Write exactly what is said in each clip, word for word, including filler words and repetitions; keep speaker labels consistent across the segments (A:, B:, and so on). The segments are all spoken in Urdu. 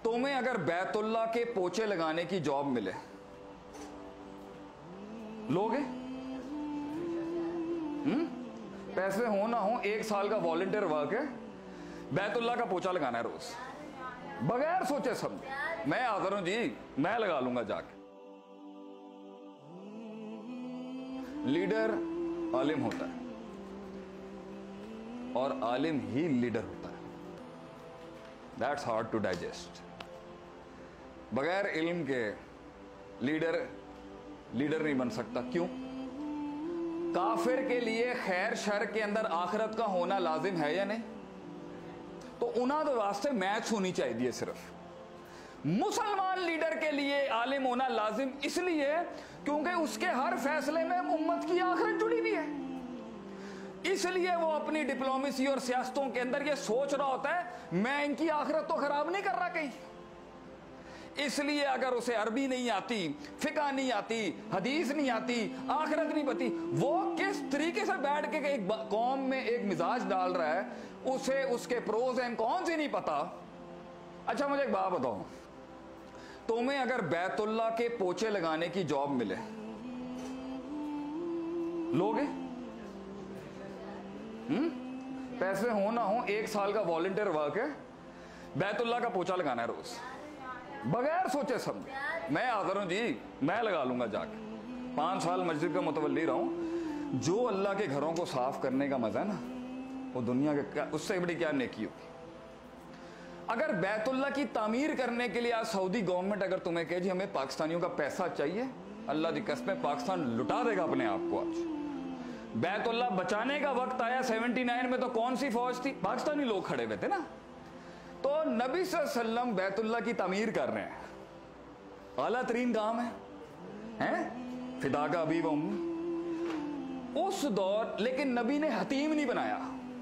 A: تمہیں اگر بیت اللہ کے پوچے لگانے کی جاب ملے لوگے؟ پیسے ہوں نہ ہوں، ایک سال کا والنٹیئر ورک ہے، بیت اللہ کا پوچا لگانا ہے روز، بغیر سوچے سمجھے۔ میں حاضر ہوں جی، میں لگا لوں گا جا کے۔ لیڈر عالم ہوتا ہے اور عالم ہی لیڈر ہوتا ہے۔ That's hard to digest. بغیر علم کے لیڈر لیڈر نہیں بن سکتا۔ کیوں؟ کافر کے لیے خیر شر کے اندر آخرت کا ہونا لازم ہے یا نہیں؟ تو انہاں دے واسطے میچ ہونی چاہیے صرف۔ مسلمان لیڈر کے لیے عالم ہونا لازم اس لیے کیونکہ اس کے ہر فیصلے میں امت کی آخرت جڑی ہوئی ہے، اس لیے وہ اپنی ڈپلومیسی اور سیاستوں کے اندر یہ سوچ رہا ہوتا ہے میں ان کی آخرت تو خراب نہیں کر رہا کہیں۔ اس لیے اگر اسے عربی نہیں آتی، فقہ نہیں آتی، حدیث نہیں آتی، آخرت نہیں پتی، وہ کس طریقے سے بیٹھ کے ایک قوم میں ایک مزاج ڈال رہا ہے، اسے اس کے پروز اینڈ کونس ہی نہیں پتا۔ اچھا مجھے ایک بات بتاؤ، تمہیں اگر بیت اللہ کے پوچے لگانے کی جاب ملے لوگے؟ پیسے ہوں نہ ہوں، ایک سال کا والنٹیئر ورک ہے، بیت اللہ کا پوچا لگانا ہے روز، بغیر سوچے سمجھے۔ میں حاضر ہوں جی، میں لگا لوں گا جا کے۔ پانچ سال مسجد کا متولی رہا ہوں۔ جو اللہ کے گھروں کو صاف کرنے کا مزہ ہے نا، وہ دنیا کے اس سے بڑی کیا نیکی ہوگی۔ اگر بیت اللہ کی تعمیر کرنے کے لیے آج سعودی گورنمنٹ اگر تمہیں کہے جی ہمیں پاکستانیوں کا پیسہ چاہیے، اللہ کی قسم پاکستان لٹا دے گا اپنے آپ کو۔ آج بیت اللہ بچانے کا وقت آیا، سیونٹی نائن میں تو کون سی فوج تھی؟ پاکستانی لوگ کھڑے ہوئے تھے نا۔ تو نبی صلی اللہ علیہ وسلم بیت اللہ کی تعمیر کر رہے ہیں، اعلیٰ ترین کام ہے، فدا کا ابی و امی اس دور، لیکن نبی نے حتیم نہیں بنایا۔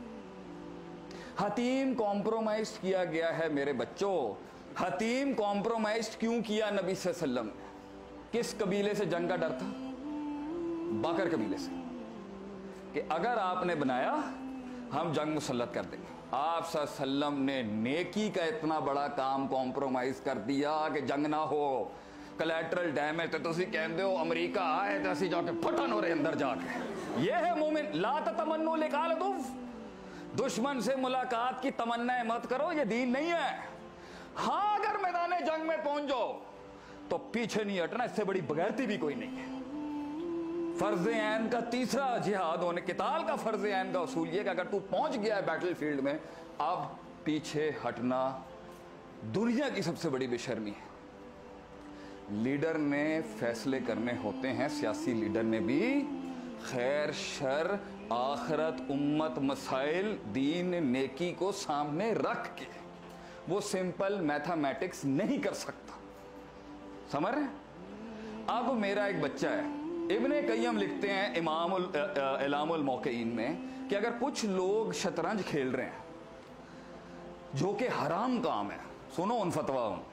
A: حتیم کمپرومائز کیا گیا ہے میرے بچوں۔ حتیم کمپرومائز کیوں کیا نبی صلی اللہ علیہ وسلم؟ کس قبیلے سے جنگ کا ڈر تھا؟ باکر قبیلے سے، کہ اگر آپ نے بنایا ہم جنگ مسلط کر دیں گے۔ آپ صلی اللہ علیہ وسلم نے نیکی کا اتنا بڑا کام کمپرومائز کر دیا کہ جنگ نہ ہو، کلیٹرل ڈیمیج تو تسی کہندے ہو امریکہ آئے تو اسی جا کے پھٹن ہو رہے اندر جا کے۔ یہ ہے مومن۔ لا تتمنوا لقاء العدو، دشمن سے ملاقات کی تمنا مت کرو، یہ دین نہیں ہے۔ ہاں اگر میدان جنگ میں پہنچ جاؤ تو پیچھے نہیں ہٹنا، اس سے بڑی بغیرتی بھی کوئی نہیں ہے۔ فرض عین کا تیسرا جہاد ہونے، قتال کا فرض عین کا اصول یہ کہ اگر تو پہنچ گیا ہے بیٹل فیلڈ میں، اب پیچھے ہٹنا دنیا کی سب سے بڑی بے شرمی ہے۔ لیڈر نے فیصلے کرنے ہوتے ہیں، سیاسی لیڈر نے بھی خیر شر آخرت امت مسائل دین نیکی کو سامنے رکھ کے، وہ سمپل میتھمیٹکس نہیں کر سکتا۔ سمجھ رہے ہیں؟ اب میرا ایک بچہ ہے، ابن قیم لکھتے ہیں امام اعلام الموقعین میں کہ اگر کچھ لوگ شطرنج کھیل رہے ہیں جو کہ حرام کام ہے، سنو ان فتوا ہوں،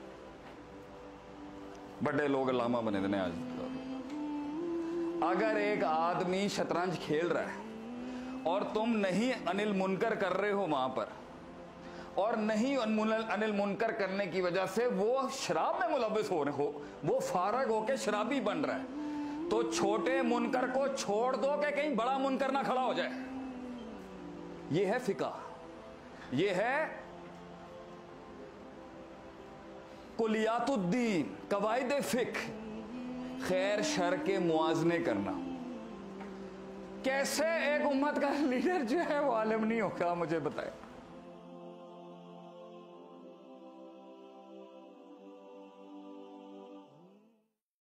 A: بڑے لوگ علامہ بنے دینے آج، اگر ایک آدمی شطرنج کھیل رہا ہے اور تم نہیں انل منکر کر رہے ہو وہاں پر، اور نہیں انل منکر کرنے کی وجہ سے وہ شراب میں ملوث ہو رہے ہو، وہ فارغ ہو کے شرابی بن رہا ہے، تو چھوٹے منکر کو چھوڑ دو کہ کہیں بڑا منکر نہ کھڑا ہو جائے۔ یہ ہے فقہ، یہ ہے کلیات الدین، قواعد فقہ، خیر شر کے موازنے کرنا۔ کیسے ایک امت کا لیڈر جو ہے وہ عالم نہیں ہوگا؟ مجھے بتائے۔